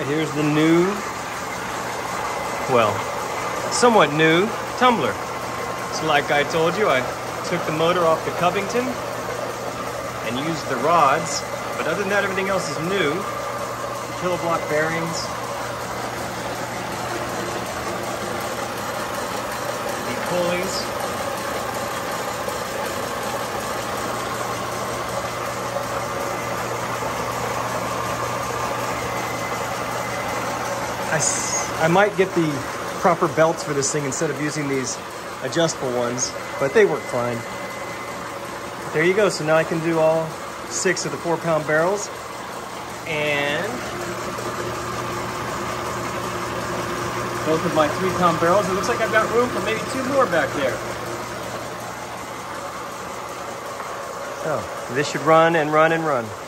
right, here's the new, well, somewhat new Tumbler. So like I told you, I took the motor off the Covington and used the rods, but other than that, everything else is new. Kiloblock bearings, the pulleys. I might get the proper belts for this thing instead of using these adjustable ones, but they work fine. There you go. So now I can do all 6 of the 4-pound barrels, and both of my 3-pound barrels. It looks like I've got room for maybe 2 more back there. So this should run and run and run.